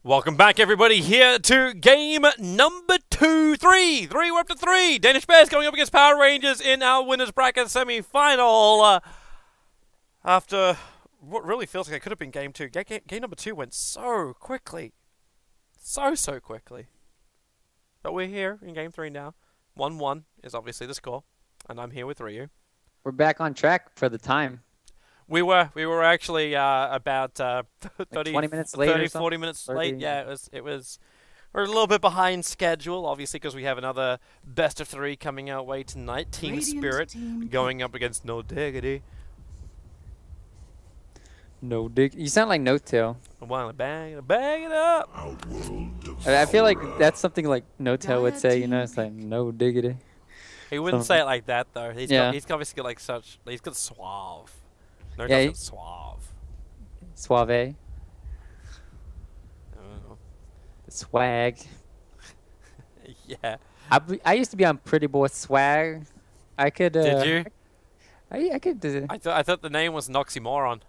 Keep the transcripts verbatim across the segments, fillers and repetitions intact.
Welcome back, everybody, here to game number two, three. Three, we're up to three. Danish Bears going up against Power Rangers in our winners bracket semi-final. Uh, after what really feels like it could have been game two. Game, game, game number two went so quickly. So, so quickly. But we're here in game three now. one one is obviously the score. And I'm here with Ryu. We're back on track for the time. We were we were actually uh, about uh, thirty, like twenty minutes late, thirty, forty minutes thirty. late. Yeah, it was it was. We're a little bit behind schedule, obviously, because we have another best of three coming our way tonight. Team Radiant Spirit team going up against No Diggity. No dig. You sound like No Tail. Well, bang, bang it up. I I feel like that's something like No Tail would say. You know, it's like no diggity. He wouldn't Something. say it like that though. He's Yeah. got, he's obviously got like such. He's got suave. No, Yeah, yeah, he- suave. Suave. I don't know. Swag. Yeah. I, b- I used to be on Pretty Boy Swag. I could. Uh, Did you? I I could. Uh, I thought I thought the name was Noxymoron.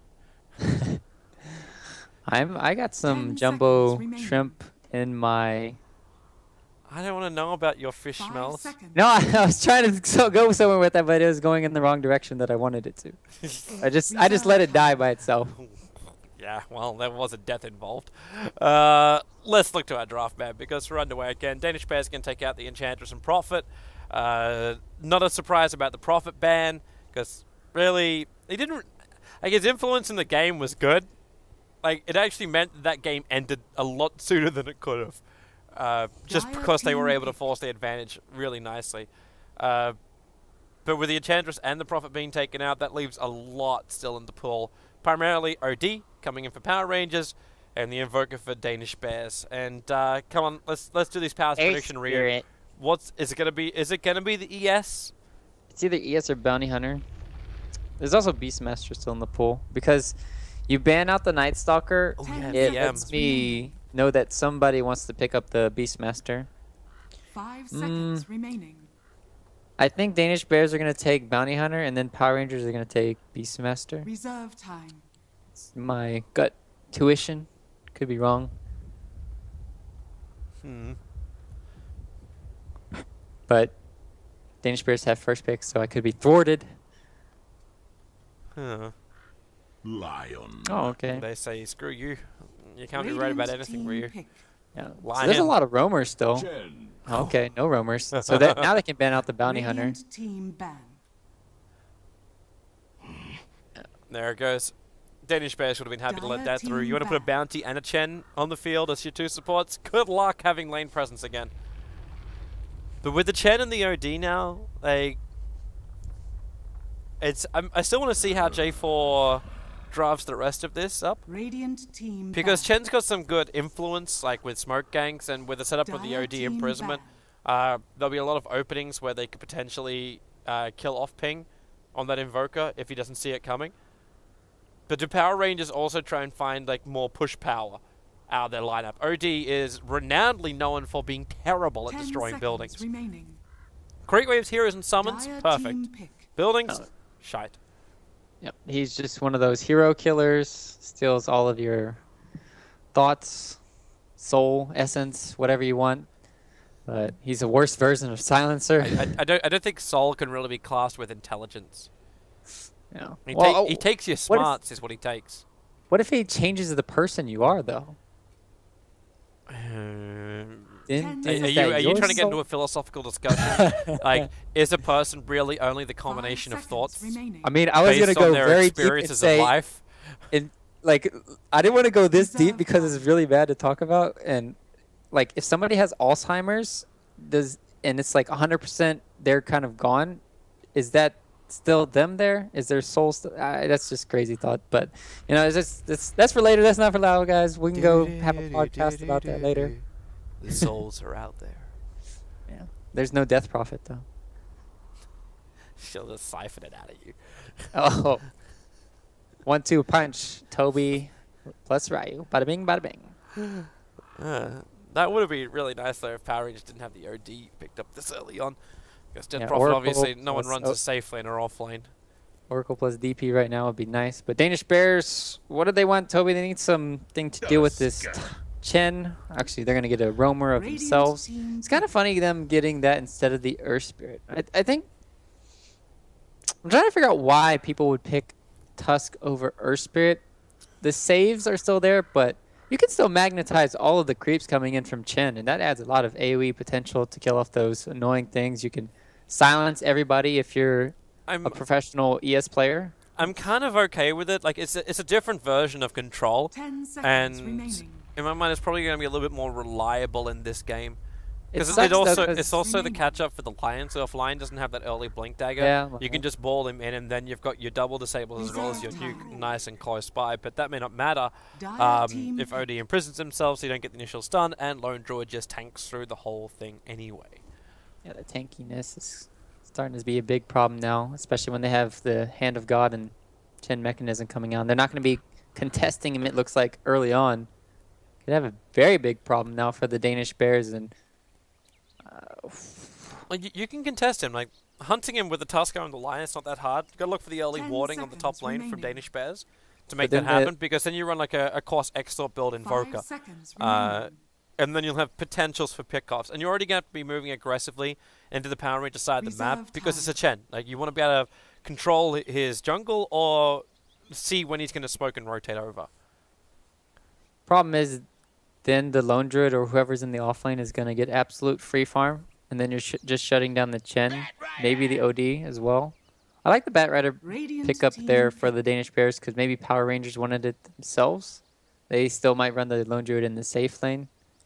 I'm. I got some Ten jumbo seconds remaining. shrimp in my. I don't want to know about your fish Five smells. seconds. No, I, I was trying to so go somewhere with that, but it was going in the wrong direction that I wanted it to. I just I just let it die by itself. Yeah, well, there was a death involved. Uh, let's look to our draft map because we're underway again. Danish Bears can take out the Enchantress and Prophet. Uh, not a surprise about the Prophet ban because really, he didn't. Like his influence in the game was good. Like it actually meant that, that game ended a lot sooner than it could have. Uh, just Dire because they were team able to force the advantage really nicely. Uh, but with the Enchantress and the Prophet being taken out, that leaves a lot still in the pool. Primarily O D coming in for Power Rangers, and the Invoker for Danish Bears. And uh, come on, let's let's do these powers prediction, Rio. Spirit. What's is it gonna be? Is it gonna be the E S? It's either E S or Bounty Hunter. There's also Beastmaster still in the pool because you ban out the Night Stalker. Oh Ten yeah, It V M. lets me know that somebody wants to pick up the Beastmaster. Five Mm. seconds remaining. I think Danish Bears are gonna take Bounty Hunter, and then Power Rangers are gonna take Beastmaster. Reserve time. It's my gut tuition. Could be wrong, Hmm. but Danish Bears have first pick, so I could be thwarted. Huh. Lion. Oh, okay. They say screw you. You can't be right about Radiant anything, team Ryu. pick. Yeah. So Lion. there's a lot of roamers still. Jen. Okay, no roamers. So that now they can ban out the Bounty Hunter. Radiant team ban. There it goes. Danish Bears would have been happy to let Dire that through. team You want to put a back. Bounty and a Chen on the field as your two supports? Good luck having lane presence again. But with the Chen and the O D now, like, it's I'm, I still want to see how J four drafts the rest of this up. Radiant team Because ban. Chen's got some good influence, like with smoke gangs and with the setup with the Dire O D team imprisonment. Uh, there'll be a lot of openings where they could potentially uh, kill off Ping on that Invoker if he doesn't see it coming. But do Power Rangers also try and find like more push power out of their lineup? O D is renownedly known for being terrible at Ten destroying seconds buildings. remaining. Create waves, heroes, and summons, Dire perfect. team pick. Buildings, Oh. shite. Yep, he's just one of those hero killers. Steals all of your thoughts, soul, essence, whatever you want. But he's a worse version of Silencer. I, I, I don't. I don't think Soul can really be classed with intelligence. Yeah. He, Well, ta- oh, he takes your what if- smarts, is what he takes. What if he changes the person you are, though? Um, Didn't, Ten Are, isn't are you, that are you your trying to get into soul? a philosophical discussion? Like, is a person really only the combination Five of seconds thoughts remaining. I mean, I was based gonna on go their very deep and experiences say, of life? in, like, I didn't want to go this deep Reserve because it's really bad to talk about. And like, if somebody has Alzheimer's, does and it's like one hundred percent they're kind of gone, is that still them there? Is their soul still? Uh, that's just crazy thought. But you know, it's just it's, that's for later. That's not for now, guys. We can go have a podcast about that later. The souls are out there. Yeah. There's no death prophet though. She'll just siphon it out of you. Oh. One two punch. Toby plus Ryu. Bada bing, bada bing. Uh, that would have been really nice though if Power Rangers didn't have the O D picked up this early on. Because Death Yeah, Prophet, Oracle obviously, no one plus runs O- a safe lane or off lane. Oracle plus D P right now would be nice. But Danish Bears, what do they want, Toby? They need something to deal with this Chen. Actually, they're going to get a roamer of Radiant themselves. team It's kind of funny them getting that instead of the Earth Spirit. I, I think I'm trying to figure out why people would pick Tusk over Earth Spirit. The saves are still there, but you can still magnetize all of the creeps coming in from Chen, and that adds a lot of AoE potential to kill off those annoying things. You can silence everybody if you're I'm a professional E S player. I'm kind of okay with it. Like it's a, it's a different version of Control, Ten seconds and remaining. in my mind, it's probably going to be a little bit more reliable in this game. It Because sucks it, though, also 'cause- it's also the Remaining. catch up for the Lion. So if Lion doesn't have that early blink dagger, Yeah, you can just ball him in, and then you've got your double disables as well as your Reserve nuke time. nice and close by. But that may not matter Dire um, team if O D imprisons himself, so you don't get the initial stun, and Lone Druid just tanks through the whole thing anyway. Yeah, the tankiness is starting to be a big problem now, especially when they have the Hand of God and Chen mechanism coming on. They're not going to be contesting him, it looks like, early on. Could have a very big problem now for the Danish Bears. And uh, Like you, you can contest him, like hunting him with the Tusker and the Lion. It's not that hard. You got to look for the early Ten warding on the top seconds lane from remaining. Danish Bears to make then that the- happen, because then you run like a, a course Extort build Invoker. Five seconds Uh, remaining. and then you'll have potentials for pickoffs, and you're already going to be moving aggressively into the Power Ranger side of the map Reserve because time. it's a Chen. Like you want to be able to control hi- his jungle or see when he's going to smoke and rotate over. problem is, then the Lone Druid or whoever's in the offlane is going to get absolute free farm, and then you're sh just shutting down the Chen, maybe the O D as well. I like the Bat Rider Radiant pick up team there for the pick. Danish Bears because maybe Power Rangers wanted it themselves. They still might run the Lone Druid in the safe lane.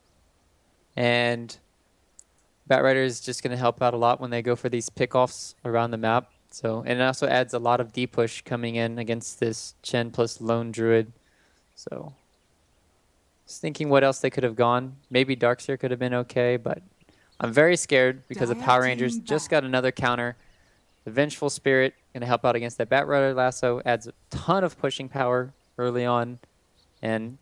And Bat Rider is just going to help out a lot when they go for these pickoffs around the map. So, and it also adds a lot of D push coming in against this Chen plus Lone Druid. So, just thinking what else they could have gone. Maybe Darkseer could have been okay, but I'm very scared because the Dire Power team Rangers just back. got another counter. The Vengeful Spirit going to help out against that Bat Rider lasso. Adds a ton of pushing power early on. And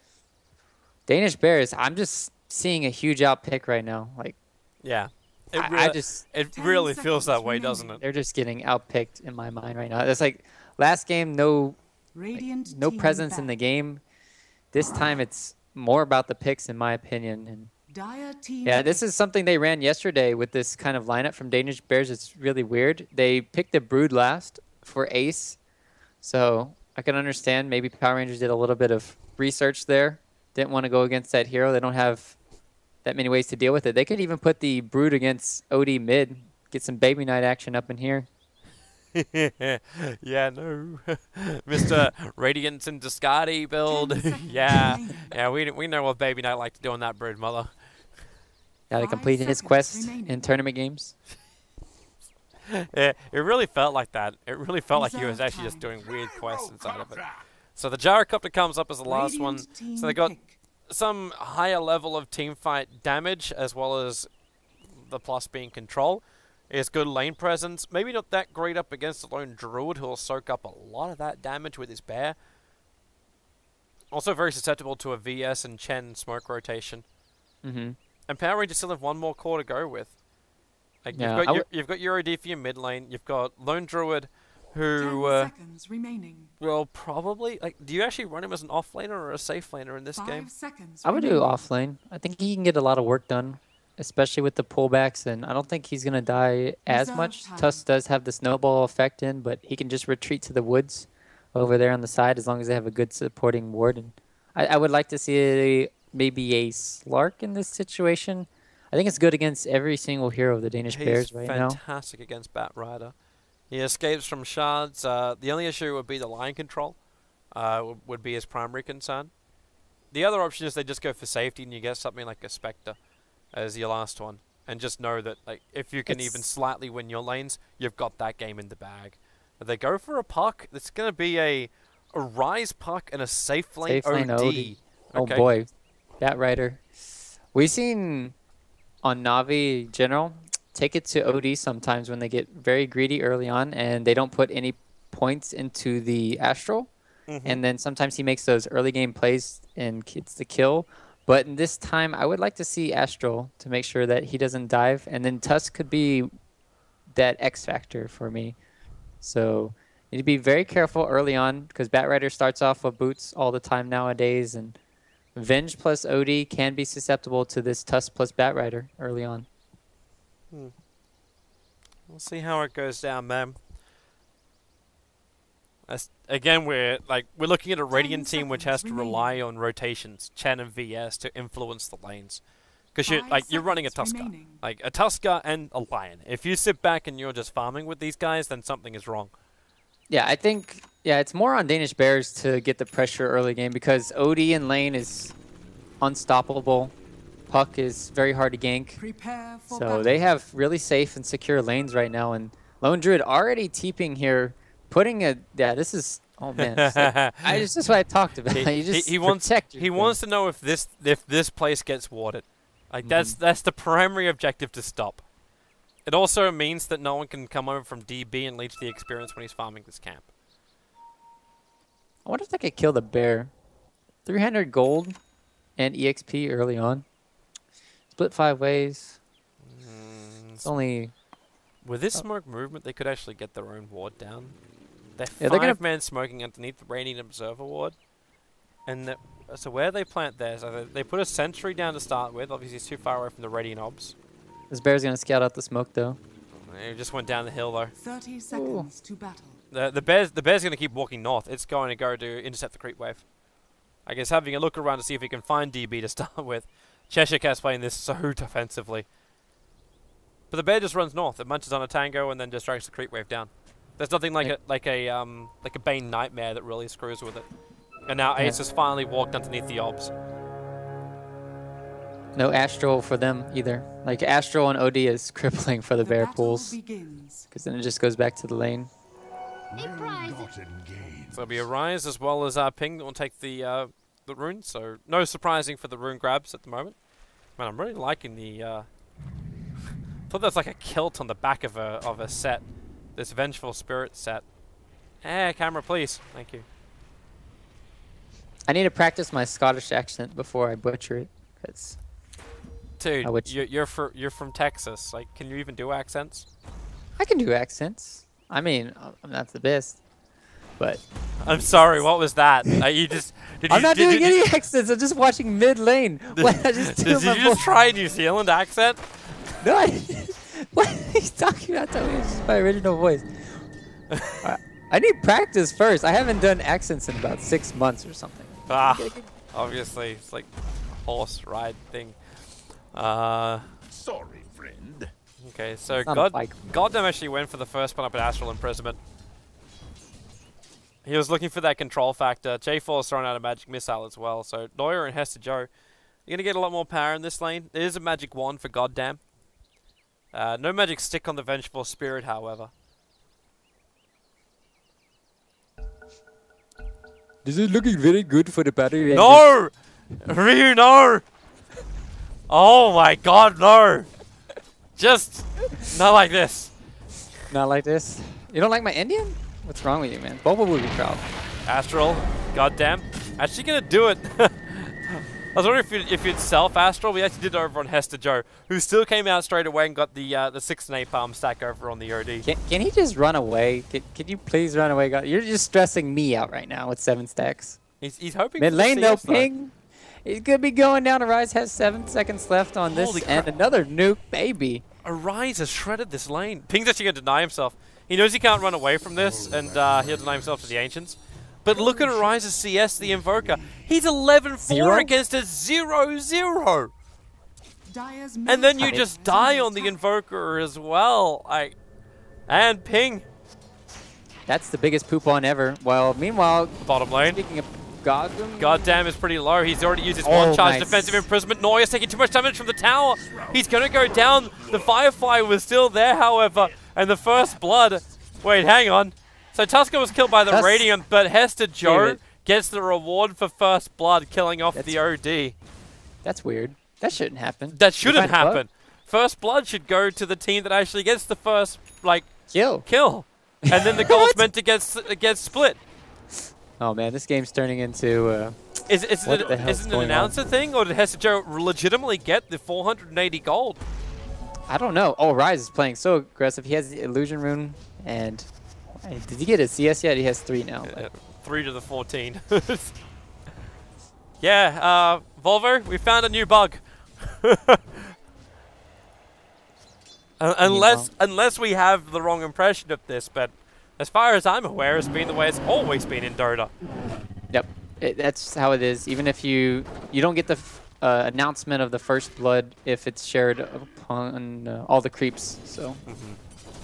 Danish Bears, I'm just seeing a huge outpick right now. Like, Yeah, it, I, rea- I just, it Ten really feels that seconds way, remaining. doesn't it? they're just getting outpicked in my mind right now. It's like last game, no, Radiant no team presence in the back. game. This time, it's more about the picks, in my opinion. And Dire team yeah, this pick. is something they ran yesterday with this kind of lineup from Danish Bears. It's really weird. They picked the Brood last for Ace, so I can understand maybe Power Rangers did a little bit of research there. Didn't want to go against that hero. They don't have that many ways to deal with it. They could even put the Brood against O D mid, get some Baby Knight action up in here. Yeah, no, Mister Radiance and Discardy build. Ten seconds yeah, remaining. yeah, we we know what Baby Knight like to do on that Brood Mother. Got to Five complete his seconds quest remaining. in tournament games. Yeah, it really felt like that. It really felt like he was Reserve actually just time. doing weird quests inside of it. So the Gyrocopter comes up as the last one. Radiant team So they got pick. some higher level of team fight damage, as well as the plus being control. Is good lane presence. Maybe not that great up against the Lone Druid, who will soak up a lot of that damage with his bear. Also very susceptible to a V S and Chen smoke rotation. Mm-hmm. And Power Rangers still have one more core to go with. Like Yeah, you've I got your, w- you've got your O D for your mid lane. You've got Lone Druid, Ten who uh, seconds remaining. will probably like. Do you actually run him as an off laner or a safe laner in this Five game? seconds. I would do remaining. off lane. I think he can get a lot of work done, especially with the pullbacks, and I don't think he's going to die as Reserve much. time. Tusk does have the snowball effect in, but he can just retreat to the woods over there on the side as long as they have a good supporting ward. And I, I would like to see a, maybe a Slark in this situation. I think it's good against every single hero of the Danish He's Bears right now. fantastic against Bat Rider. He escapes from shards. Uh, the only issue would be the line control. Uh, w- would be his primary concern. The other option is they just go for safety and you get something like a Spectre as your last one, and just know that like if you can even It's- slightly win your lanes, you've got that game in the bag. If they go for a puck, it's going to be a a Rise puck and a safe lane Safe lane O D. O D. Oh Okay. boy, Bat Rider. We've seen on Navi general take it to O D sometimes when they get very greedy early on and they don't put any points into the Astral. Mhm. And then sometimes he makes those early game plays and gets the kill. But in this time, I would like to see Astral to make sure that he doesn't dive. And then Tusk could be that X factor for me. So you need to be very careful early on because Bat Rider starts off with boots all the time nowadays. And Venge plus O D can be susceptible to this Tusk plus Batrider early on. Hmm. We'll see how it goes down, man. As, again, we're like we're looking at a Radiant team which has to rely on rotations, Chen and V S, to influence the lanes. Because you're like you're running a Tusker, like a Tusker and a Lion. If you sit back and you're just farming with these guys, then something is wrong. Yeah, I think yeah, it's more on Danish Bears to get the pressure early game because O D in lane is unstoppable. Puck is very hard to gank. Prepare for So battle. they have really safe and secure lanes right now, and Lone Druid already TPing here, putting a yeah. This is oh man, it's like, I just this is what I talked about. He, you just he, he wants protect your he thing. wants to know if this if this place gets warded. Like that's Mm-hmm. that's the primary objective to stop. It also means that no one can come over from D B and leech the experience when he's farming this camp. I wonder if I could kill the bear. three hundred gold and E X P early on. Split five ways. Mm, It's only with this smoke movement, they could actually get their own ward down. They're Yeah, they're gonna- five man smoking underneath the Radiant Observer ward. And the, so where they plant theirs, so they, they put a sentry down to start with. Obviously, it's too far away from the Radiant Obs. this bear's gonna scout out the smoke though. It just went down the hill though. thirty seconds to battle. The the bear's the bear's gonna keep walking north. It's going to go to intercept the creep wave. I guess having a look around to see if he can find D B to start with. Cheshire Cat's playing this so defensively. But the bear just runs north. It munches on a tango and then just drags the creep wave down. There's nothing like Yeah. a like a um like a Bane Nightmare that really screws with it. And now Yeah. Ace has finally walked underneath the obs. No Astral for them either. Like Astral and O D is crippling for the, The bear battle pools. begins. Because then it just goes back to the lane. Well got engaged. So it'll be a Rise as well as uh, Ping that will take the uh, the rune. So no surprising for the rune grabs at the moment. Man, I'm really liking the. Uh, thought that's like a kilt on the back of a of a set. This Vengeful Spirit set. Eh, camera, please. Thank you. I need to practice my Scottish accent before I butcher it. Cause Dude, I would- you're you're, fr you're from Texas. Like, can you even do accents? I can do accents. I mean, I'm not the best, but I'm sorry. What was that? Uh, you just did you, I'm not did, doing did, any did, accents. I'm just watching mid lane. What? I just do did my you just voice. try a New Zealand accent? No, I, what are you talking about? Tell me it's just my original voice. I, I need practice first. I haven't done accents in about six months or something. Ah, obviously it's like a horse ride thing. Uh, Sorry, friend. okay, so It's not a God, bike. Goddamn actually went for the first one up at Astral Imprisonment. He was looking for that control factor. J four is throwing out a magic missile as well. So Neuer and Hester Joe, you're gonna get a lot more power in this lane. There is a magic wand for Goddamn. Uh, no magic stick on the Vengeful Spirit, however. This is looking very good for the battery. No! Ryu, no! Oh my god, no! Just not like this. Not like this. You don't like my Indian? What's wrong with you, man? Boba would be proud. Astral, goddamn. Actually gonna do it. I was wondering if you'd, if you'd self Astral. We actually did it over on Hester Joe, who still came out straight away and got the uh, the six napalm stack over on the O D. Can, can he just run away? Can, can you please run away? God? You're just stressing me out right now with seven stacks. He's, he's hoping Mid for the lane though, C S though. ping. He's gonna be going down. Rise has seven seconds left on this, Holy and crap. another nuke, baby. Arise has shredded this lane. Ping's actually gonna deny himself. He knows he can't run away from this, and uh, he'll deny himself to the Ancients. But look at Arise's C S, the Invoker. He's eleven four Zero? against a zero zero. Dyer's And then you middle just tower is die under on the attack. Invoker as well. I and Ping, That's the biggest poop on ever. Well, meanwhile, bottom lane. speaking of Gotham, Goddamn is pretty low. He's already used his Oh, one charge nice. defensive imprisonment. Neuer's taking too much damage from the tower. He's gonna go down. The Firefly was still there, however, and the first blood. Wait, hang on. So Tusker was killed by the Tus- Radiant, but Hester Joe David. gets the reward for first blood, killing off That's- the O D. that's weird. That shouldn't happen. That You shouldn't find a bug? happen. First blood should go to the team that actually gets the first, like, Kill. kill. And then the gold's What? meant to get s- get split. Oh man, this game's turning into. Uh, Is, is What it, the hell's is it an going on? announcer thing, or did Hester Joe legitimately get the four hundred eighty gold? I don't know. Oh, Rise is playing so aggressive. He has the illusion rune, and Hey, did he get a C S yet? He has three now. Uh, three to the fourteen. Yeah, uh, Volvo, we found a new bug. Uh, unless unless we have the wrong impression of this, but as far as I'm aware, it's been the way it's always been in Dota. Yep, it, that's how it is. Even if you you don't get the f uh, announcement of the first blood if it's shared upon uh, all the creeps. So. Mm-hmm.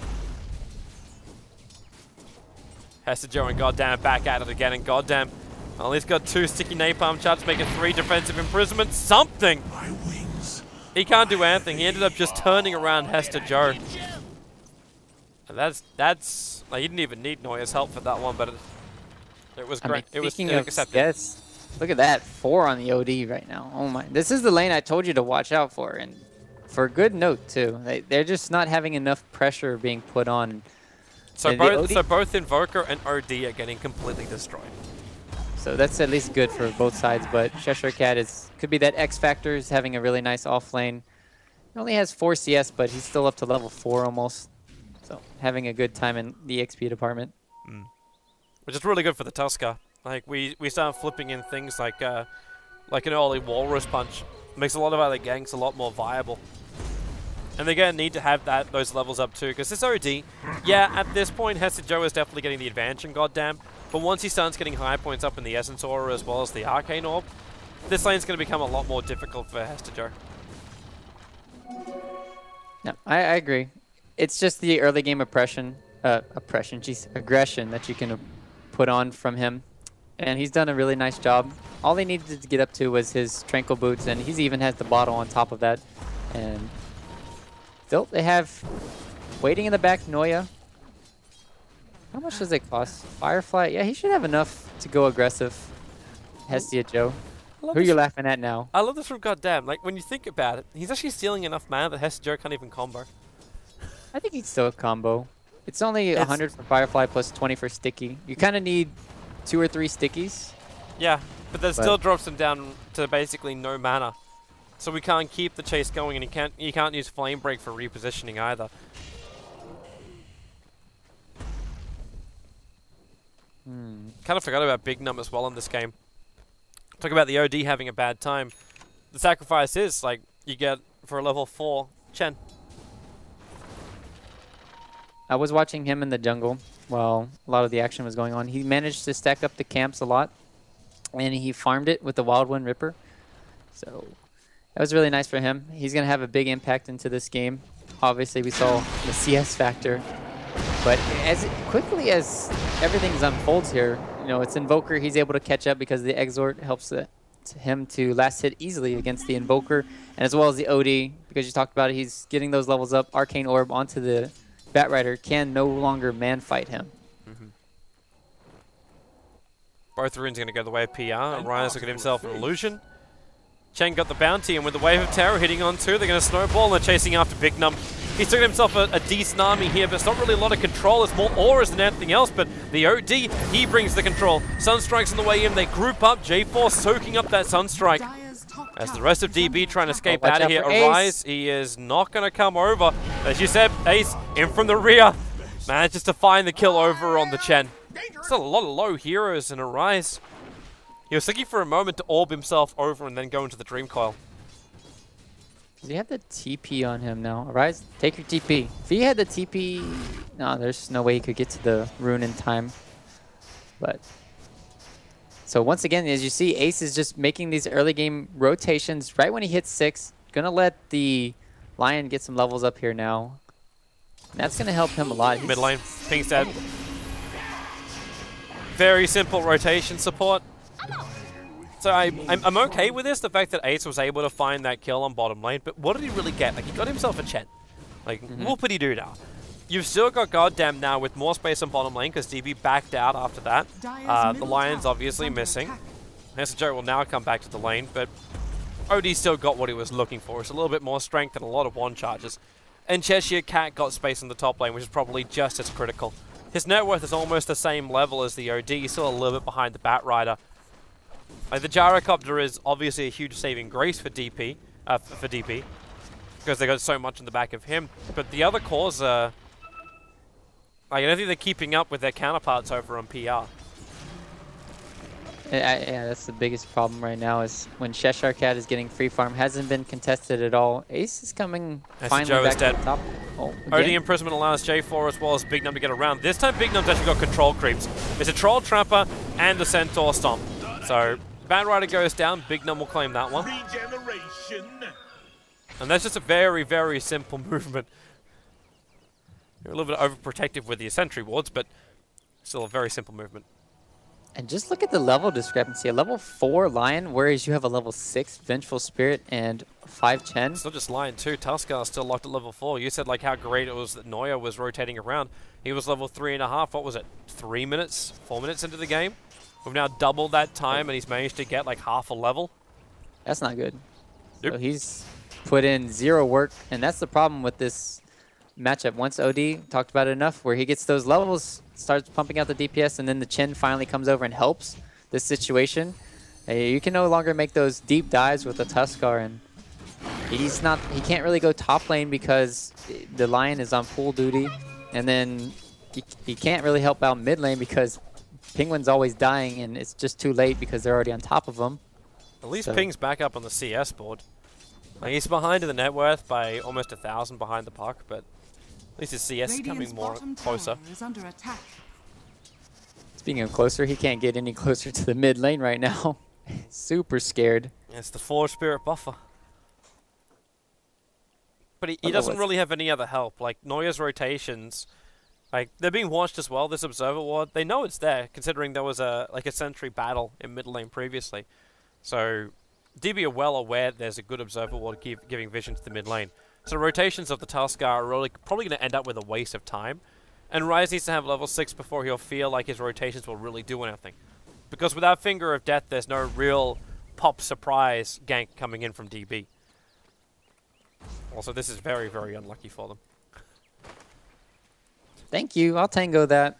Hester Joe and Goddamn back at it again, and Goddamn, well, he's got two sticky napalm charges, making three defensive imprisonment. Something. My wings. He can't do anything. He ended up just turning around Hester Joe. And that's that's like, he didn't even need Neuer's help for that one, but it, it was I great. mean, it was speaking of accepted. yes, look at that, four on the O D right now. Oh my, this is the lane I told you to watch out for, and for a good note too. They they're just not having enough pressure being put on. So And the both O D so both Invoker and O D are getting completely destroyed. So that's at least good for both sides, but Cheshire Cat is could be that X factor. Is having a really nice off lane. He only has four C S, but he's still up to level four almost. So having a good time in the X P department. Mm. Which is really good for the Tusker. Like we we start flipping in things like uh, like an early Walrus Punch. Makes a lot of other ganks a lot more viable. And they're gonna need to have that those levels up too, because this O D, yeah, at this point Hester Joe is definitely getting the advantage in Goddamn. But once he starts getting high points up in the Essence Aura as well as the Arcane Orb, this lane's gonna become a lot more difficult for Hester Joe. Yeah, I, I agree. It's just the early game oppression, uh, oppression, geez, aggression that you can uh, put on from him. And he's done a really nice job. All he needed to get up to was his Tranquil Boots, and he's even has the bottle on top of that. And still, they have waiting in the back, Noya. How much does it cost? Firefly? Yeah, he should have enough to go aggressive. Hestia Joe. Who are you laughing at now? I love this from Goddamn. Like, when you think about it, he's actually stealing enough mana that Hester Joe can't even combo. I think he'd still combo. It's only It's- one hundred for Firefly plus twenty for Sticky. You kind of need two or three Stickies. Yeah, but that But- still drops him down to basically no mana. So we can't keep the chase going, and you can't you can't use Flame Break for repositioning either. Hmm. Kind of forgot about Big Num as well in this game. Talk about the O D having a bad time. The sacrifice is, like, you get for a level four Chen. I was watching him in the jungle while a lot of the action was going on. He managed to stack up the camps a lot, and he farmed it with the Wild Wind Ripper. So that was really nice for him. He's going to have a big impact into this game. Obviously, we saw the C S factor. But as it, quickly as everything unfolds here, you know, it's Invoker. He's able to catch up because the Exort helps the, to him to last hit easily against the Invoker, and as well as the O D, because you talked about it, he's getting those levels up. Arcane Orb onto the Batrider can no longer man fight him. Mm-hmm. Both runes are going to go the way of P R. Ryan's looking at himself an illusion. Chen got the bounty, and with the Wave of Terror hitting on two, they're going to snowball, and they're chasing after Big Num. He's taken himself a, a decent army here, but it's not really a lot of control. It's more auras than anything else, but the O D, he brings the control. Sunstrike's on the way in. They group up. J four soaking up that Sunstrike. Dire's top As the tower rest of is D B under trying to attack. escape Watch out of out here. for Ace. Arise, he is not going to come over. As you said, Ace in from the rear. Manages to find the kill over on the Chen. Still a lot of low heroes in Arise. He was thinking for a moment to orb himself over and then go into the Dream Coil. Does he have the T P on him now? Arise, take your T P. If he had the T P, no, there's no way he could get to the rune in time. But so once again, as you see, Ace is just making these early game rotations right when he hits six. Gonna let the Lion get some levels up here now. And that's gonna help him a lot. He's- Mid lane, Ping's dead. Very simple rotation support. So I, I'm, I'm okay with this, the fact that Ace was able to find that kill on bottom lane, but what did he really get? Like, he got himself a Chen. Like, Mm-hmm. whoopity doo now. You've still got Goddamn now with more space on bottom lane because D B backed out after that. Dire's Uh, the middle Lion's tower obviously is under missing. attack. Hester Joe will now come back to the lane, but O D still got what he was looking for. It's a little bit more strength and a lot of one charges. And Cheshire Cat got space in the top lane, which is probably just as critical. His net worth is almost the same level as the O D. He's still a little bit behind the Batrider. Like, the Gyrocopter is obviously a huge saving grace for D P, uh, for D P, because they got so much in the back of him. But the other cores are, like, I don't think they're keeping up with their counterparts over on P R. I, I, yeah, that's the biggest problem right now is when Cheshire Cat is getting free farm, hasn't been contested at all. Ace is coming That's finally Joe back is dead. to the top. Oh, O D again. Imprisonment allows J four as well as Big Num to get around. This time Big Num's actually got control creeps. It's a Troll Trapper and a Centaur Stomp. So Bat Rider goes down, Big Num will claim that one. Regeneration. And that's just a very, very simple movement. You're a little bit overprotective with your sentry wards, but still a very simple movement. And just look at the level discrepancy. A level four Lion, whereas you have a level six Vengeful Spirit and five Chen. It's not just Lion too. Tuskar is still locked at level four. You said like how great it was that Noya was rotating around. He was level three and a half. What was it? Three minutes, four minutes into the game. We've now doubled that time, and he's managed to get like half a level. That's not good. Nope. So he's put in zero work, and that's the problem with this matchup. Once O D talked about it enough, where he gets those levels, starts pumping out the D P S, and then the Chen finally comes over and helps this situation. Uh, you can no longer make those deep dives with the Tuskar, and he's not. He can't really go top lane because the Lion is on pool duty, and then he, he can't really help out mid lane because Penguin's always dying, and it's just too late because they're already on top of him. At least So- Ping's back up on the C S board. Like, he's behind in the net worth by almost a thousand behind the puck, but at least his C S is Radiant's coming more bottom closer. tower is under attack. Speaking of closer, he can't get any closer to the mid lane right now. Super scared. It's the Forge Spirit buffer. But he, he Although doesn't what's- really have any other help. Like, Noya's rotations, like, they're being watched as well, this Observer Ward. They know it's there, considering there was a like a sentry battle in mid lane previously. So, D B are well aware there's a good Observer Ward give, giving vision to the mid lane. So rotations of the Tuskar are really probably going to end up with a waste of time. And Ryze needs to have level six before he'll feel like his rotations will really do anything. Because without Finger of Death, there's no real pop surprise gank coming in from D B. Also, this is very, very unlucky for them. Thank you. I'll tango that.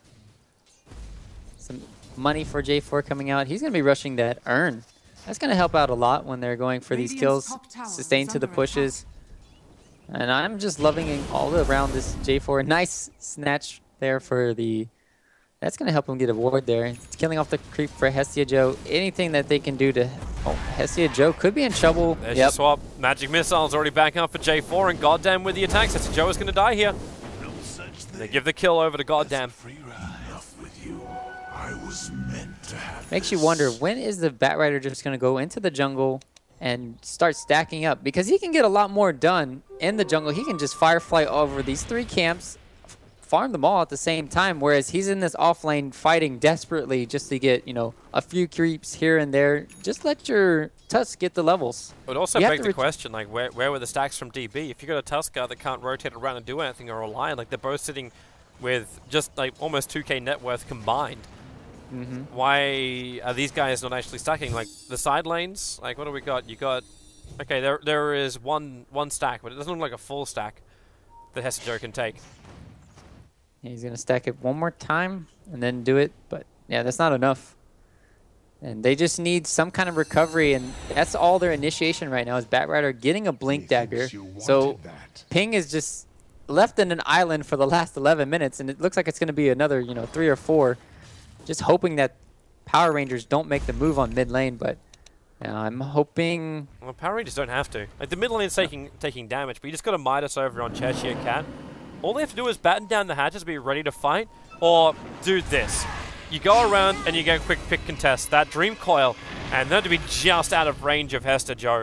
Some money for J four coming out. He's going to be rushing that Urn. That's going to help out a lot when they're going for these Radiant's kills. top tower Sustain is to the under pushes. And I'm just loving all around this J four. Nice snatch there for the... That's going to help him get a ward there. It's killing off the creep for Hestia Joe. Anything that they can do to... Oh, Hestia Joe could be in trouble. There's Yep. your swap. Magic Missile's already backing up for J four, and Goddamn with the attacks. That's Joe is going to die here. No such thing. They give the kill over to Goddamn. Free ride. Enough with you. I was meant to have Makes you this. wonder, when is the Bat Rider just going to go into the jungle and start stacking up? Because he can get a lot more done in the jungle. He can just Firefly over these three camps, f- farm them all at the same time, whereas he's in this off lane fighting desperately just to get, you know, a few creeps here and there. Just let your Tusk get the levels. It would also You have beg to the ret- question, like, where, where were the stacks from D B? If you got a Tuskar that can't rotate around and do anything, or a Lion, like, they're both sitting with just, like, almost two K net worth combined. Mm-hmm. Why are these guys not actually stacking? Like, the side lanes? Like, what do we got? You got... Okay, there there is one one stack, but it doesn't look like a full stack that Hestia Joe can take. He's going to stack it one more time and then do it. But, yeah, that's not enough. And they just need some kind of recovery, and that's all their initiation right now is Bat Rider getting a Blink Methinks Dagger. you wanted So that. Ping is just left in an island for the last eleven minutes, and it looks like it's going to be another, you know, three or four. Just hoping that Power Rangers don't make the move on mid lane, but you know, I'm hoping... Well, Power Rangers don't have to. Like, the mid lane's taking, taking damage, but you just got to Midas over on Cheshire Cat. All they have to do is batten down the hatches, be ready to fight, or do this. You go around and you get quick pick contest, that Dream Coil, and then to be just out of range of Hestia Joe.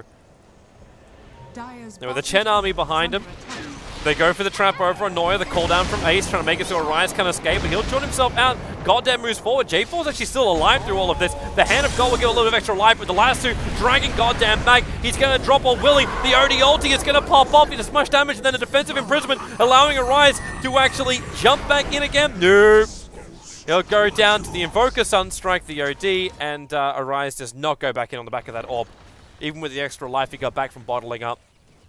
Dire's Now with the bottom Chen tower army is behind under him, attack. they go for the trap over on Noya, the call down from Ace, trying to make it so Arias can't escape, but he'll join himself out. Goddamn moves forward. J four's actually still alive through all of this. The Hand of God will give a little bit of extra life, but the last two dragging Goddamn back. He's going to drop on Willie. The O D ulti is going to pop off. He does much damage, and then a defensive imprisonment, allowing Arias to actually jump back in again. Nope. He'll go down to the Invoker Sunstrike, the O D, and uh, Arias does not go back in on the back of that orb. Even with the extra life he got back from bottling up.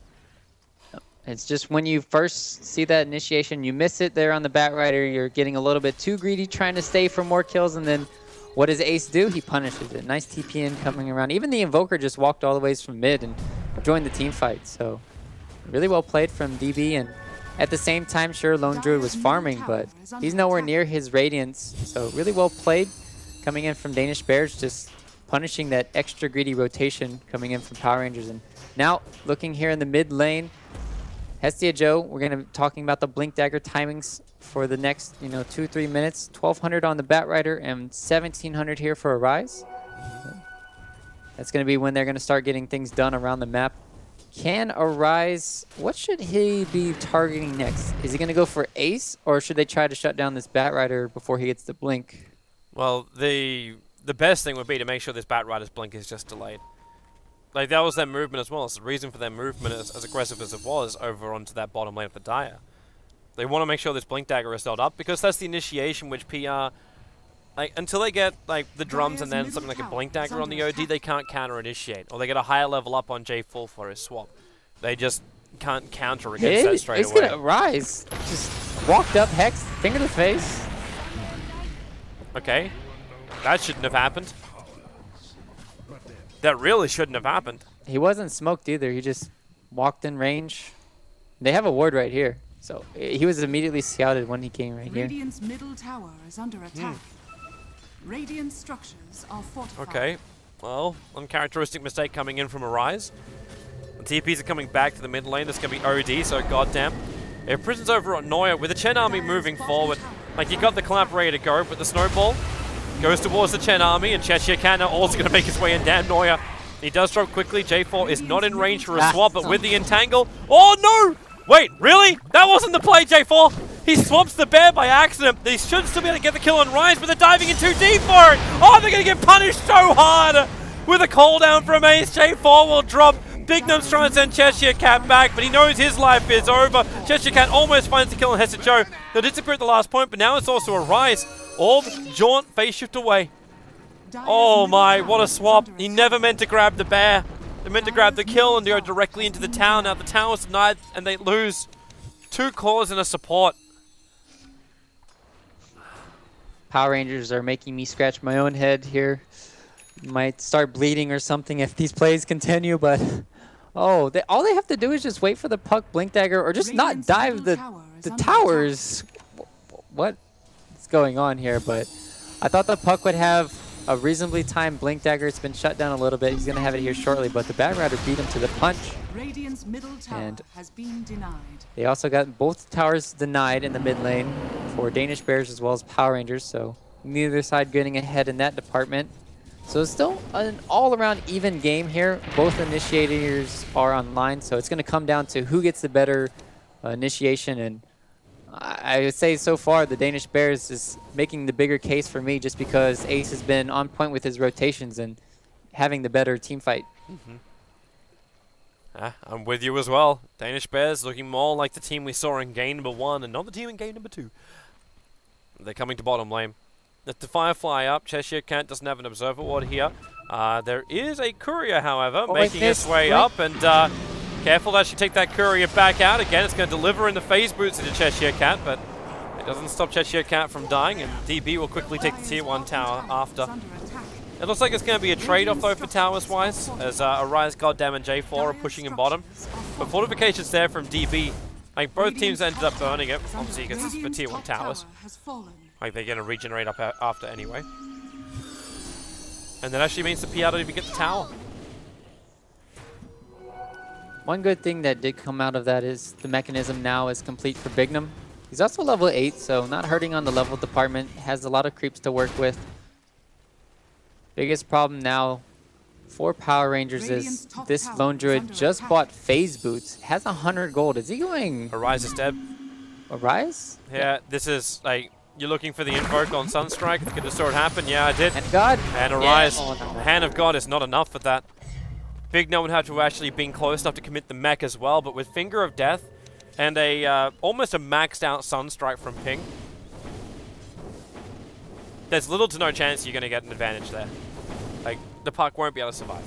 It's just when you first see that initiation, you miss it there on the Bat Rider. You're getting a little bit too greedy, trying to stay for more kills, and then what does Ace do? He punishes it. Nice T P in coming around. Even the Invoker just walked all the ways from mid and joined the team fight. So really well played from D B, and at the same time, sure, Lone Druid was farming, but he's nowhere near his Radiance. So really well played coming in from Danish Bears, just punishing that extra greedy rotation coming in from Power Rangers. And now looking here in the mid lane, Hestia Joe, we're going to be talking about the Blink Dagger timings for the next, you know, two, three minutes. twelve hundred on the Batrider and seventeen hundred here for Arise. That's going to be when they're going to start getting things done around the map. Can Arise, what should he be targeting next? Is he going to go for Ace, or should they try to shut down this Batrider before he gets the Blink? Well, the the best thing would be to make sure this Batrider's Blink is just delayed. Like, that was their movement as well. It's the reason for their movement as, as aggressive as it was over onto that bottom lane of the Dire. They want to make sure this Blink Dagger is held up, because that's the initiation which P R... Like, until they get, like, the drums and then something like a Blink Dagger on the O D, they can't counter-initiate. Or they get a higher level up on J four for his swap. They just can't counter against Hey, that straight he's away. gonna Rise. Just walked up, Hex, finger to the face. Okay. That shouldn't have happened. That really shouldn't have happened. He wasn't smoked either. He just walked in range. They have a ward right here. So he was immediately scouted when he came right here. Radiant's middle tower is under attack. Radiant structures are fortified. Okay. Well, uncharacteristic mistake coming in from Arise. The T Ps are coming back to the mid lane. This is going to be O D, so goddamn. If Prison's over on Noya, with the Chen army moving forward, like, you got the Clamp ready to go, but the Snowball goes towards the Chen army, and Cheshire Cat now also going to make his way in. Damn Noya. He does drop quickly. J four is not in range for a swap, but with the entangle. Oh no! Wait, really? That wasn't the play, J four. He swaps the bear by accident. They should still be able to get the kill on Rise, but they're diving in too deep for it. Oh, they're going to get punished so hard. With a cooldown from Ace, J four will drop. Bignum's trying to send Cheshire Cat back, but he knows his life is over. Cheshire Cat almost finds the kill on Hestia Joe. They'll disappear at the last point, but now it's also a Rise. Orb, Jaunt, phase shift away. Oh my, what a swap. He never meant to grab the bear. They meant to grab the kill and go directly into the town. Now the tower's denied and they lose. Two cores and a support. Power Rangers are making me scratch my own head here. Might start bleeding or something if these plays continue, but oh, they, all they have to do is just wait for the puck Blink Dagger, or just not dive the the towers. What's going on here? But I thought the puck would have a reasonably timed Blink Dagger. It's been shut down a little bit. He's gonna have it here shortly, but the Batrider beat him to the punch. Radiant's middle tower And has been denied. They also got both towers denied in the mid lane for Danish Bears as well as Power Rangers, so neither side getting ahead in that department. So it's still an all-around even game here. Both initiators are online, so it's going to come down to who gets the better uh, initiation. And I, I would say so far the Danish Bears is making the bigger case for me, just because Ace has been on point with his rotations and having the better team fight. Mm-hmm. Ah, I'm with you as well. Danish Bears looking more like the team we saw in game number one and not the team in game number two. They're coming to bottom lane. Let the Firefly up. Cheshire Cat doesn't have an Observer Ward here. Uh, there is a Courier, however, oh, making wait, its way wait. up. And uh, careful to actually take that Courier back out. Again, it's going to deliver in the phase boots into Cheshire Cat, but it doesn't stop Cheshire Cat from dying. And D B will quickly take the tier one tower after. It looks like it's going to be a trade-off, though, for towers-wise, as uh, Arise, Goddamn, and J four are pushing in bottom. But fortifications there from D B. Like, both teams ended up burning it, obviously, because it's for tier one towers. Like, they're going to regenerate up after anyway. And that actually means the P R don't even get the tower. One good thing that did come out of that is the mechanism now is complete for Bignum. He's also level eight, so not hurting on the level department. Has a lot of creeps to work with. Biggest problem now for Power Rangers is this Lone Druid just bought phase boots. Has a hundred gold. Is he going Arise is dead. Arise? Yeah, this is like you're looking for the invoke on Sunstrike. Could the sword happen? Yeah, I did. And God. And Arise. Yeah. Oh, no. Hand of God is not enough for that. Big No would have to actually been close enough to commit the mech as well, but with Finger of Death and a uh, almost a maxed out Sunstrike from Ping, there's little to no chance you're going to get an advantage there. Like, the puck won't be able to survive.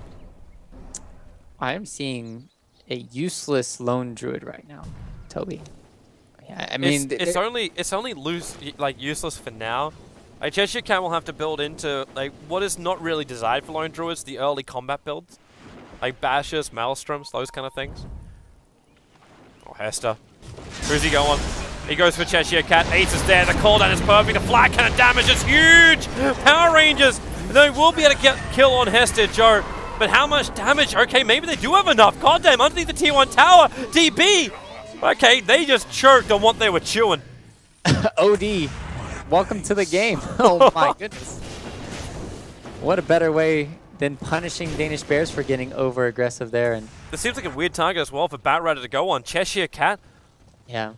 I am seeing a useless Lone Druid right now, Toby. Yeah, I mean, it's, it's only it's only loose, like useless for now. Like, Cheshire Cat will have to build into like what is not really designed for Lone Druids, the early combat builds, like Bashers, Maelstroms, those kind of things. Oh, Hester, who's he going? He goes for Cheshire Cat. Ace is there. The cooldown is perfect. The flat cannon damage is huge. Power Rangers They will be able to get kill on Hester Joe, but how much damage? Okay, maybe they do have enough. Goddamn, underneath the tier one tower, D B. Okay, they just choked on what they were chewing. O D, welcome to the game. Oh my goodness. What a better way than punishing Danish Bears for getting over aggressive there. And this seems like a weird target as well for Batrider to go on. Cheshire Cat. yeah.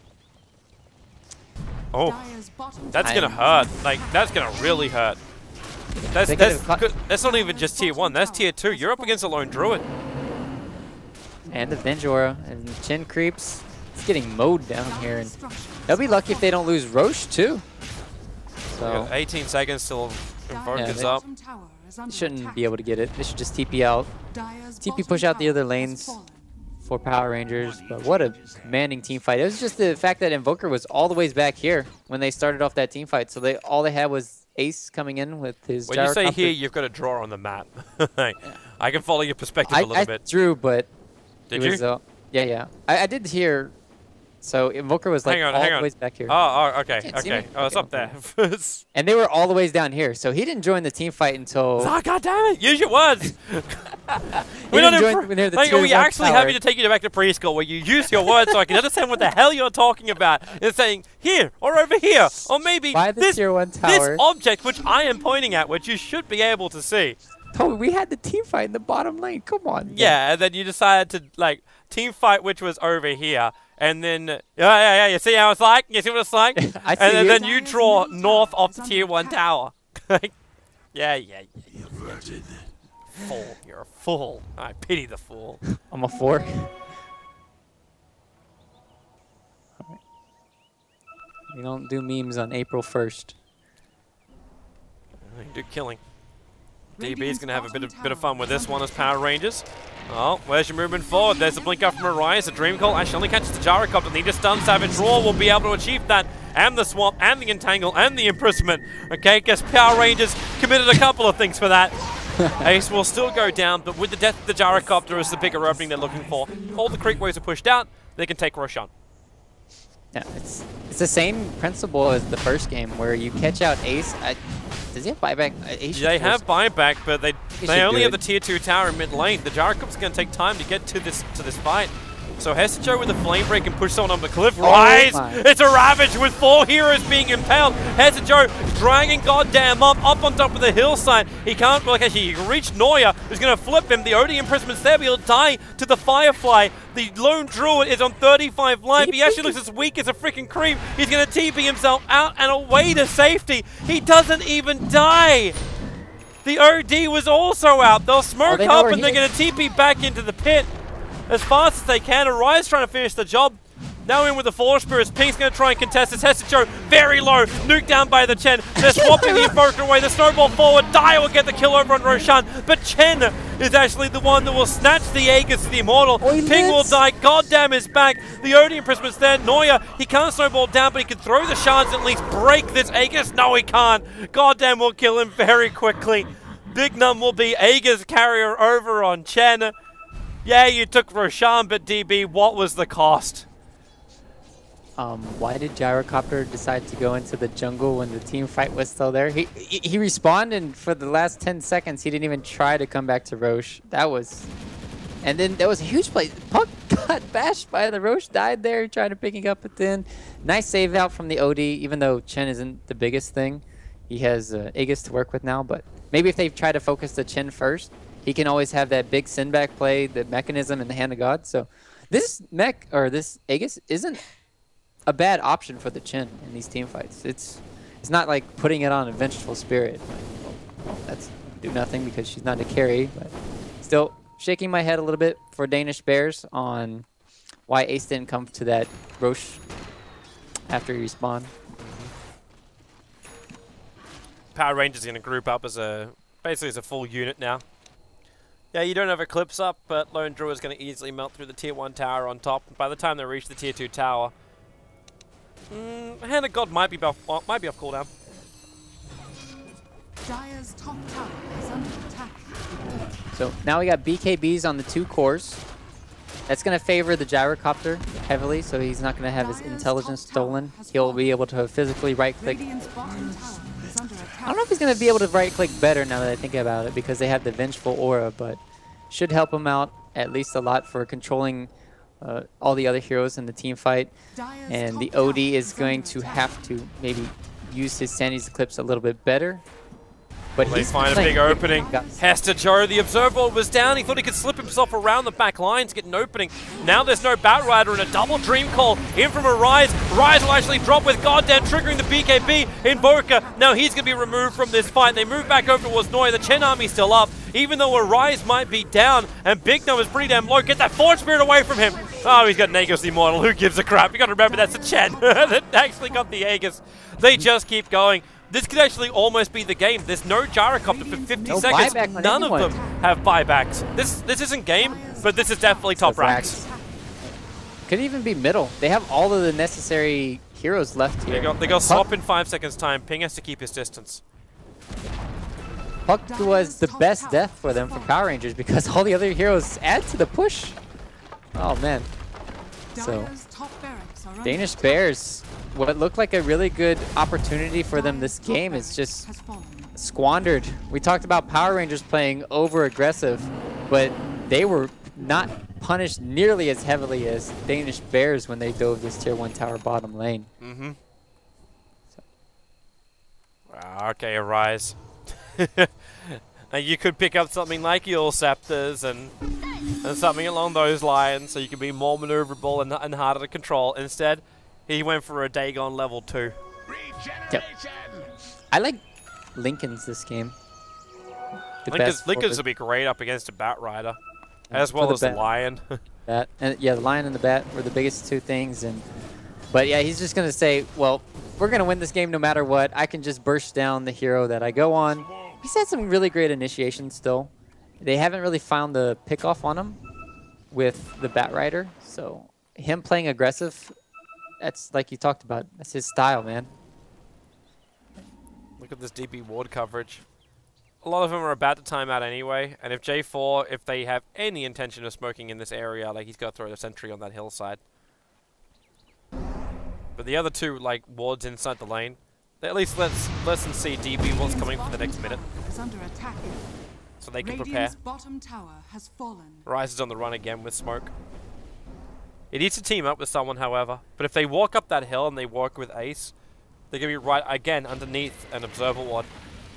Oh, Dire's bottom that's tower gonna hurt. Like, that's gonna really hurt. That's, They that's, could've cut- good. That's not even just tier one, that's tier two. You're up against a lone druid. And the Venjora and Chin creeps. It's getting mowed down here, and structures they'll be lucky if they don't lose Roche too. So eighteen seconds till Invoke Yeah, is they- up. bottom tower is they under shouldn't attack. be able to get it. They should just T P out Dire's T P bottom push out the tower other has lanes. fallen. for Power Rangers. But what a demanding team fight. It was just the fact that Invoker was all the ways back here when they started off that team fight. So they all they had was Ace coming in with his When you say gyrocopter. here, you've got to draw on the map. Like, I can follow your perspective I, a little I bit. drew, but Did it was, you? Uh, yeah, yeah. I, I did hear. So Invoker was like hang on, all hang the on. ways back here. Oh, oh, okay, Can't see okay. me? Oh, it's Okay, up there. And they were all the ways down here. So he didn't join the team fight until... Ah, God damn it! Use your words. he We're not didn't join impro- near the like, tier we one actually tower. having to take you back to preschool where you use your words so I can understand what the hell you're talking about. It's saying here or over here or maybe By the this tier one this tower. object which I am pointing at, which you should be able to see. Toby, we had the team fight in the bottom lane. Come on. Yeah, and then you decided to like team fight, which was over here, and then yeah, yeah, yeah. You see how it's like? You see what it's like? I see and then, you. then you draw north of the tier one tower. yeah, yeah, yeah. Averted. Fool, you're a fool. I pity the fool. I'm a four. Alright. We don't do memes on April first. You do killing. D B's Radiant's gonna have a bit bottom of bit of tower fun with is this one under as Power Rangers. Oh, where's your movement forward? There's the blink up from Arias. The Dream Call actually only catches the Gyrocopter. And he just stuns Savage Roar will be able to achieve that. And the Swamp, and the Entangle, and the Imprisonment. Okay, guess Power Rangers committed a couple of things for that. Ace will still go down, but with the death of the Gyrocopter is the bigger opening they're looking for. All the creep waves are pushed out. They can take Roshan. Yeah, it's it's the same principle as the first game where you catch out Ace. I, does he have buyback? Uh, Ace should They force- have buyback, but they He they should only do have it. the tier two tower in mid lane. The Gyrocopter's going to take time to get to this to this fight. So Hesicho with the flame break and push someone on the cliff. Rise! my. It's a Ravage with four heroes being impaled. Hesicho dragging goddamn up, up on top of the hillside. He can't, well, actually, he can reach Noya, who's going to flip him. The O D imprisonment's there, but he'll die to the Firefly. The lone druid is on thirty-five life. He actually looks as weak as a freaking creep. He's going to T P himself out and away to safety. He doesn't even die. The O D was also out. They'll smoke they know up where and he they're going is. to T P back into the pit as fast as they can. Arias trying to finish the job. Now in with the Force Spirits. Pink's going to try and contest this. Hesicho very low. Nuked down by the Chen. They're swapping the Invoker away. The snowball forward. Dai will get the kill over on Roshan. But Chen is actually the one that will snatch the Aegis to the Immortal. Oh, he Ping will lives. die. Goddamn his back. The Odin imprisonment's there. Noya, he can't snowball down, but he can throw the shards and at least break this Aegis. No, he can't. Goddamn will kill him very quickly. Big Num will be Aegis carrier over on Chen. Yeah, you took Roshan, but D B, what was the cost? Um, why did Gyrocopter decide to go into the jungle when the team fight was still there? He he, he respawned, and for the last ten seconds, he didn't even try to come back to Roche. That was... And then there was a huge play. Puck got bashed by the Roche, died there, trying to pick it up at the end. Nice save out from the O D, even though Chen isn't the biggest thing. He has uh, Aegis to work with now, but maybe if they try to focus the Chen first, he can always have that big send back play, the mechanism, and the Hand of God. So this mech, or this Aegis, isn't a bad option for the Chen in these team fights. It's it's not like putting it on a Vengeful Spirit. Like, well, that's do nothing because she's not a carry, but still shaking my head a little bit for Danish Bears on why Ace didn't come to that Roche after he respawned. Power Rangers are going to group up as a basically as a full unit now. Yeah, you don't have Eclipse up, but Lone Druid is going to easily melt through the tier one tower on top. By the time they reach the tier two tower, mm, Hand of God might be off, uh, might be off cooldown. Dire's top tower is under attack. So now we got B K Bs on the two cores. That's going to favor the Gyrocopter heavily, so he's not going to have his Dire's intelligence top tower stolen. has He'll fallen. be able to physically right-click. Radiant's bottom tower is under attack. I don't know if he's going to be able to right-click better now that I think about it because they have the Vengeful Aura, but should help him out at least a lot for controlling uh, all the other heroes in the team fight. And the O D is going to have to maybe use his Sandy's Eclipse a little bit better. But Well, they he's find a playing big opening. Got- Hester Joe, the Observer was down. He thought he could slip himself around the back line to get an opening. Now there's no Batrider and a double Dream Call in from a Rise. Rise will actually drop with Goddamn, triggering the B K B. Invoker, now he's going to be removed from this fight. They move back over towards Noi. The Chen army's still up, even though a Rise might be down. And Big Number's pretty damn low. Get that Forge Spirit away from him. Oh, he's got an Aegis Immortal. Who gives a crap? You got to remember that's a Chen that actually got the Aegis. They just keep going. This could actually almost be the game. There's no Gyrocopter for fifty No seconds. buyback on None of anyone. them have buybacks. This this isn't game, but this is definitely top That's ranks. Could even be middle. They have all of the necessary heroes left here. They got they got Swap in five seconds time. Ping has to keep his distance. Puck was the best death for them from Power Rangers because all the other heroes add to the push. Oh man. So Dire's top barracks are under Danish attack. Bears, what looked like a really good opportunity for them this Dire's top game is barracks just has fallen. squandered. We talked about Power Rangers playing over aggressive, but they were not punished nearly as heavily as Danish Bears when they dove this tier one tower bottom lane. Mm-hmm. Ah, okay, Arise. Now you could pick up something like your Scepters and and something along those lines, so you can be more maneuverable and, and harder to control. Instead, he went for a Dagon level two. Yep. I like Lincoln's this game. The Lincoln's, best for Lincoln's the- would be great up against a Batrider, Yeah, as for well the as the bat. Lion. Bat. And yeah, the lion and the bat were the biggest two things. And but yeah, he's just gonna say, well, we're gonna win this game no matter what. I can just burst down the hero that I go on. He's had some really great initiations still. They haven't really found the pickoff on him with the Batrider. So him playing aggressive, that's like you talked about. That's his style, man. Look at this D B ward coverage. A lot of them are about to time out anyway, and if J four, if they have any intention of smoking in this area, like he's got to throw the sentry on that hillside. But the other two, like wards inside the lane, they at least let's let them see D B what's coming for the next minute, Is under attack. so they can prepare. Radiant's bottom tower has fallen. Rise is on the run again with smoke. It needs to team up with someone, however. But if they walk up that hill and they walk with Ace, they're gonna be right again underneath an observer ward.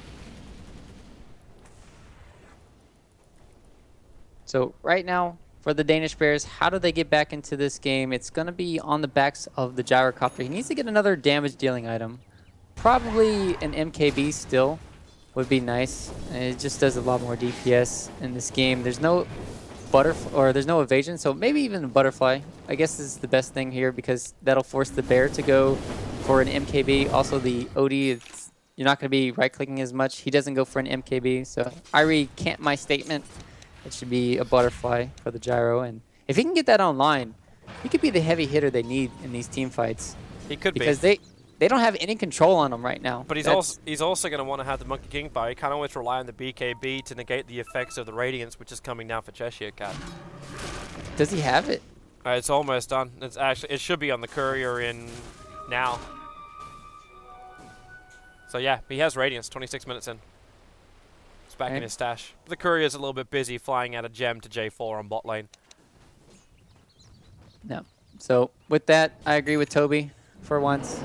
So right now, for the Danish Bears, how do they get back into this game? It's going to be on the backs of the Gyrocopter. He needs to get another damage dealing item. Probably an M K B still would be nice. And it just does a lot more D P S in this game. There's no butterfly, or there's no evasion, so maybe even a butterfly. I guess this is the best thing here because that'll force the bear to go for an M K B. Also the O D, it's, you're not going to be right-clicking as much. He doesn't go for an M K B, so I recant my statement. It should be a butterfly for the gyro, and if he can get that online, he could be the heavy hitter they need in these team fights He could because be. they they don't have any control on him right now. But he's That's- also he's also going to want to have the Monkey King Bow. He can't always rely on the B K B to negate the effects of the Radiance, which is coming down for Cheshire Cat. does he have it? Uh, it's almost done. It's actually it should be on the courier in now. So yeah, he has Radiance. twenty-six minutes in. It's back in Okay. his stash. The courier's a little bit busy flying out a gem to J four on bot lane. No. So with that, I agree with Toby for once.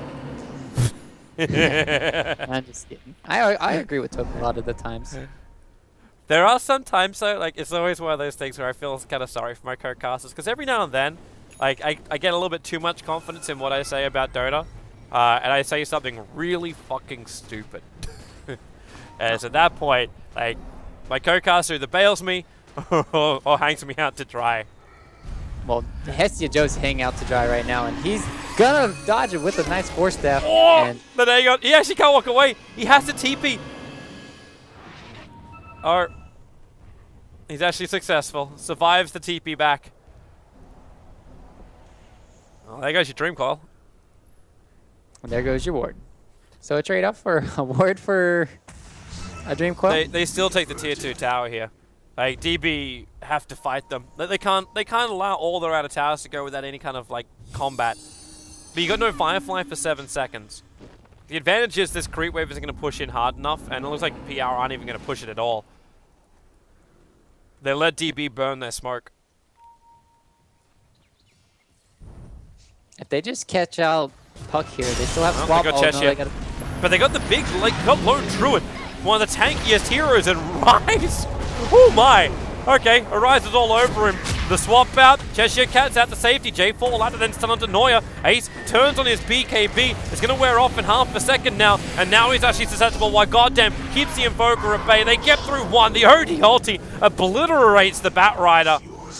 I'm just kidding. I I agree with Toby a lot of the times. There are some times though, like it's always one of those things where I feel kind of sorry for my co-casters because every now and then, like I, I get a little bit too much confidence in what I say about Dota, uh, and I say something really fucking stupid. And so at that point, like my co-caster either bails me or, or hangs me out to dry. Well, Hestia Joe's hanging out to dry right now, and he's gonna dodge it with a nice force staff. Oh, And the Dagon! He actually can't walk away. He has to T P. Or he's actually successful. Survives the T P back. Oh, there goes your Dream Coil. there goes your ward. So a trade off for a ward for a Dream Coil. They they still take the tier two tower here. Like D B have to fight them. They, they can't they can't allow all their outer towers to go without any kind of like combat. But you got no Firefly for seven seconds. The advantage is this creep wave isn't going to push in hard enough, and it looks like P R aren't even going to push it at all. They let D B burn their smoke. If they just catch out Puck here, they still have Well, swap. they got Oh, no, Cheshire. they got But they got the big, like, got Lone Druid, one of the tankiest heroes in Rise. Oh my! Okay, Arise is all over him. The swap out, Cheshire Cat's out to safety. J four will have to then stun onto Neuer. Ace turns on his B K B. It's going to wear off in half a second now, and now he's actually susceptible. Why, goddamn, keeps the Invoker at bay. They get through one. The O D ulti obliterates the Batrider.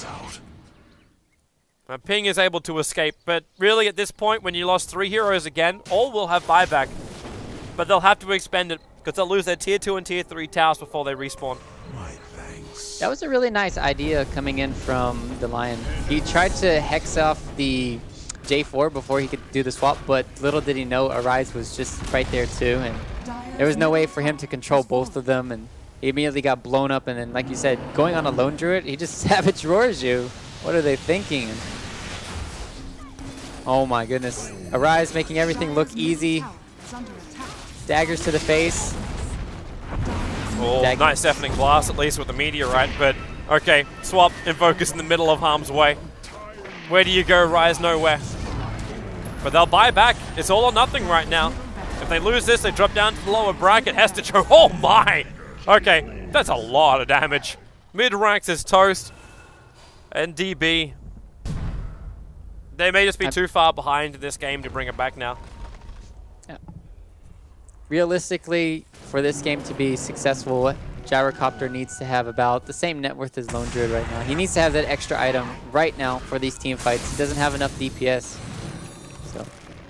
Uh, Ping is able to escape, but really at this point, when you lost three heroes again, all will have buyback. But they'll have to expend it, because they'll lose their tier two and tier three towers before they respawn. My thanks. That was a really nice idea coming in from the Lion. He tried to hex off the J four before he could do the swap, but little did he know Arise was just right there too, and there was no way for him to control both of them, and he immediately got blown up, and then, like you said, going on a Lone Druid, he just Savage Roars you. What are they thinking? Oh my goodness. Arise making everything look easy. Daggers to the face. Oh, Dag- nice deafening blast, at least with the meteorite, but okay, swap and focus in the middle of harm's way. Where do you go, Rise? Nowhere. But they'll buy back. It's all or nothing right now. If they lose this, they drop down to the lower bracket. Has to choke. Oh my! Okay, that's a lot of damage. Mid-ranks is toast. And D B, they may just be too far behind in this game to bring it back now. Yeah. Realistically, for this game to be successful, Gyrocopter needs to have about the same net worth as Lone Druid right now. He needs to have that extra item right now for these team fights. He doesn't have enough D P S. So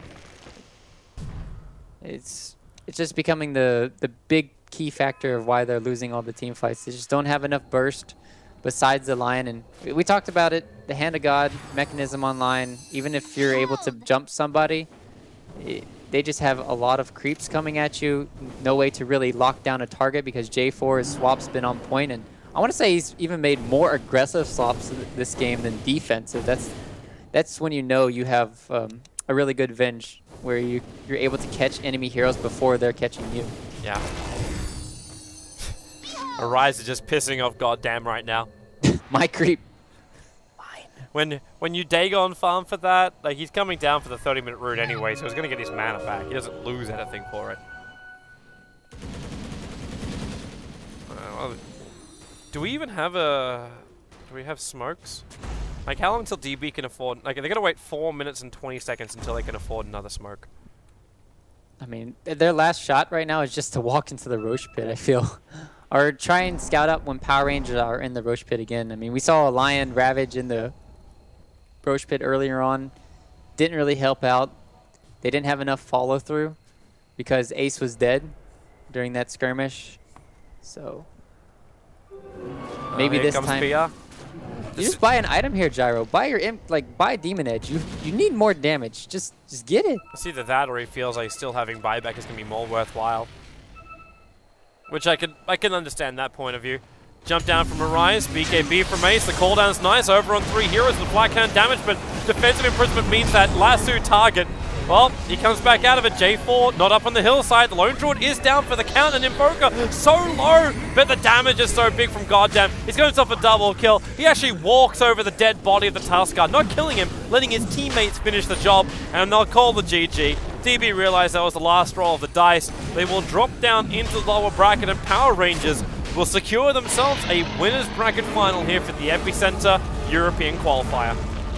it's it's just becoming the the big key factor of why they're losing all the team fights. They just don't have enough burst besides the Lion, and we talked about it, the Hand of God mechanism online. Even if you're able to jump somebody, it, they just have a lot of creeps coming at you. No way to really lock down a target because J four's swap's been on point, and I want to say he's even made more aggressive swaps this game than defensive. That's that's when you know you have um, a really good Venge, where you, you're able to catch enemy heroes before they're catching you. Yeah. Arise is just pissing off goddamn right now. My creep. Mine. When when you Dagon farm for that, like he's coming down for the thirty minute route anyway, so he's gonna get his mana back. He doesn't lose anything for it. Uh, well, do we even have a? Do we have smokes? Like how long until D B can afford? Like they're gonna wait four minutes and twenty seconds until they can afford another smoke. I mean, their last shot right now is just to walk into the Roche pit, I feel. Or try and scout up when Power Rangers are in the Roche pit again. I mean, we saw a Lion Ravage in the Roche pit earlier on. Didn't really help out. They didn't have enough follow through because Ace was dead during that skirmish. So maybe uh, this comes time. P R. You just buy an item here, Gyro. Buy your imp, like buy Demon Edge. You you need more damage. Just just get it. It's either that or he feels like still having buyback is gonna be more worthwhile. Which I can I can understand that point of view. Jump down from Arise, B K B from Ace. The cooldown's nice. Over on three heroes with black hand damage, but defensive imprisonment means that lasso target. Well, he comes back out of it. J four not up on the hillside. The Lone Druid is down for the count, and Invoker so low, but the damage is so big from Goddamn. He's got himself a double kill. He actually walks over the dead body of the Tuskar, not killing him, letting his teammates finish the job, and they'll call the G G. D B realized that was the last roll of the dice. They will drop down into the lower bracket, and Power Rangers will secure themselves a winner's bracket final here for the Epicenter European qualifier.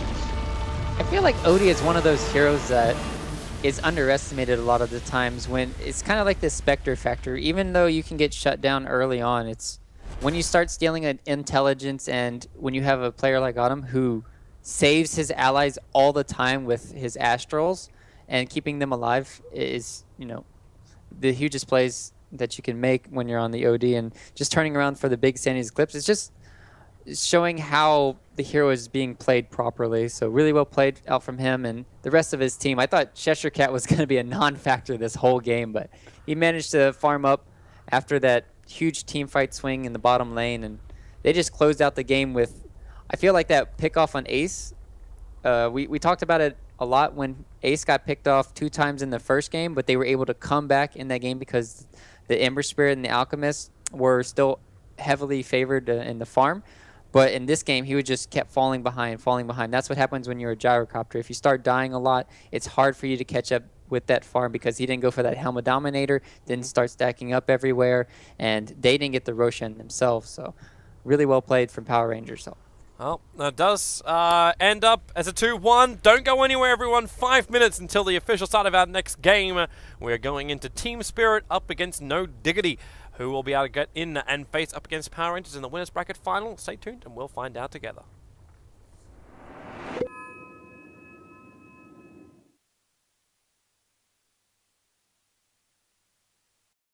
I feel like Odie is one of those heroes that is underestimated a lot of the times when it's kind of like this Spectre factor. Even though you can get shut down early on, it's when you start stealing an intelligence, and when you have a player like Autumn who saves his allies all the time with his Astrals and keeping them alive is, you know, the hugest plays that you can make when you're on the O D, and just turning around for the big Sandy's Eclipse. It's just showing how the hero is being played properly. So really well played out from him and the rest of his team. I thought Cheshire Cat was going to be a non-factor this whole game, but he managed to farm up after that huge team fight swing in the bottom lane, and they just closed out the game with, I feel like that pick off on Ace. Uh, we, we talked about it a lot when Ace got picked off two times in the first game, but they were able to come back in that game because the Ember Spirit and the Alchemist were still heavily favored uh, in the farm. But in this game, he would just kept falling behind, falling behind. That's what happens when you're a Gyrocopter. If you start dying a lot, it's hard for you to catch up with that farm because he didn't go for that Helma Dominator, didn't start stacking up everywhere, and they didn't get the Roshan themselves. So really well played from Power Rangers. So. Well, that does uh, end up as a two one. Don't go anywhere, everyone. Five minutes until the official start of our next game. We're going into Team Spirit up against No Diggity, who will be able to get in and face up against Power Rangers in the winners bracket final. Stay tuned and we'll find out together.